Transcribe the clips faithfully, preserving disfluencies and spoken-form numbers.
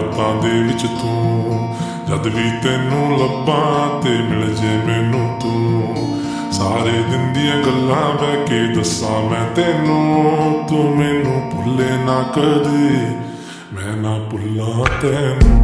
रातां दे विच तू जद भी तैनू लब्बां ते मिल जे मैनू तू सारे दिन दियां गल्लां बह के दस्सां मैं तैनू तू मैनू भुल्ले ना कदे मैं ना भुल्लां तैनू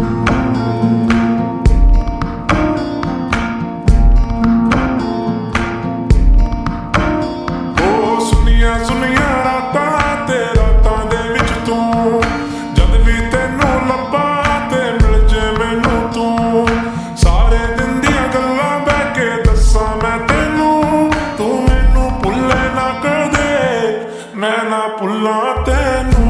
मैं ना भुल्लां तैनू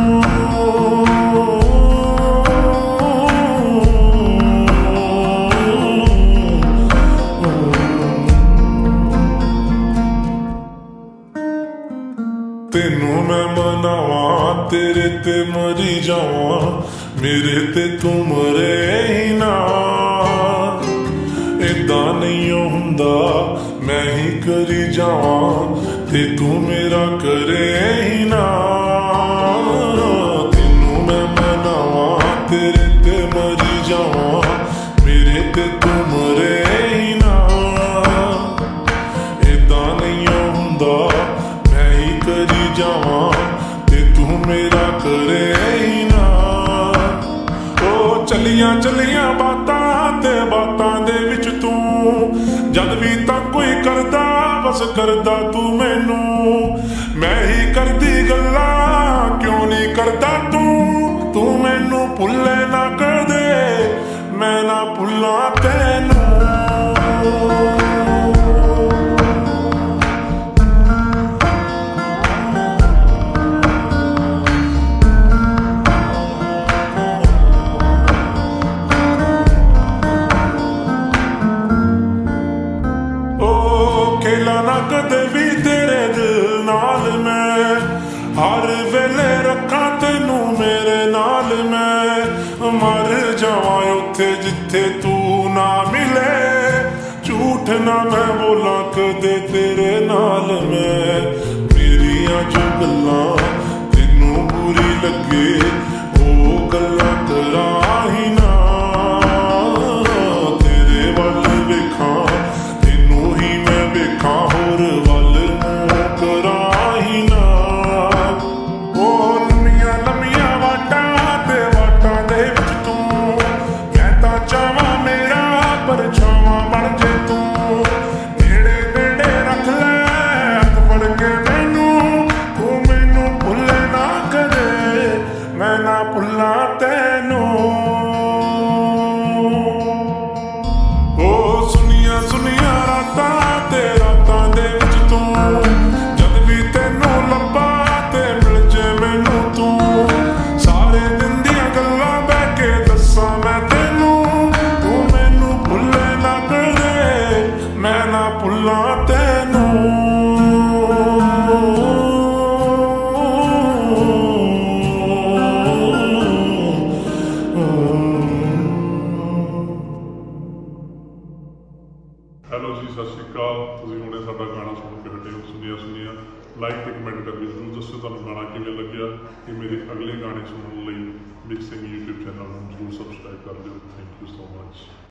तेनू मैं मनावां तेरे ते मरी जावां मेरे ते तू मरे ही ना इदां नहीं हुंदा मैं ही करी जावां ते तू मेरा करे ही ना तेनू मैं मनावां तेरे ते मरी जावां मेरे ते तू मरे ही ना इदां नहीं हुंदा मैं ही करी जावां ते तू मेरा करे ही ना ओ चलियां चलियां बातां ते बातां दे विच तू जद भी तक कोई करदा बस करदा तू मैनू मैं ही करदी गल्लां क्यों नहीं करदा तू तू मैनू भुल्ले ना कदे मैं ना भुल्लां तैनू खेला ना कदे भी तेरे दिल नाल मैं हर वेले रखा तेनू मेरे नाल मैं मर जावां उत्थे जिथे तू ना मिले झूठ ना मैं बोला कदे तेरे नाल मैं मेरियां जो गल्लां तेनू बुरी लगे ओ गल्लां करा ही ना तेरे वल वेखां तेनू ही मैं वेखां होर वल मूंह करा ही ना ओ लम्मियां लम्मियां वाटां ते वाटां दे विच तू मैं तां चाहां मेरा परछावां बन जे तू नेड़े नेड़े रख ले हथ फड़ के मैनू तू मैनू भुल्ले ना कदे मैं ना भुल्लां तैनू ओ सुनिया सुनिया रातां ते रातां दे विच तू जद भी तैनू लब्बां ते मिल जे मैनू तू सारे दिन दियां गल्लां बह के दस्सां मैं तैनू तू मैनू भुल्ले ना कदे मैं ना भुल्लां तैनू ਹੈਲੋ ਜੀ ਸਤਿ ਸ਼੍ਰੀ ਅਕਾਲ ਤੁਸੀਂ ਹੁਣੇ ਸਾਡਾ ਗਾਣਾ ਸੁਣ ਕੇ ਹਟੇ ਹੋ ਸੁਣਿਆ ਸੁਣਿਆ ਲਾਈਕ ਤੇ ਕਮੈਂਟ ਕਰਕੇ ਜ਼ਰੂਰ ਦੱਸੋ ਤੁਹਾਨੂੰ ਗਾਣਾ ਕਿਵੇਂ ਲੱਗਿਆ ਤੇ ਮੇਰੇ ਅਗਲੇ ਗਾਣੇ ਸੁਣਨ ਲਈ ਮਿਕਸਿੰਗ YouTube ਚੈਨਲ ਨੂੰ ਜ਼ਰੂਰ ਸਬਸਕ੍ਰਾਈਬ ਕਰ ਦਿਓ ਥੈਂਕ ਯੂ ਸੋ ਮਚ।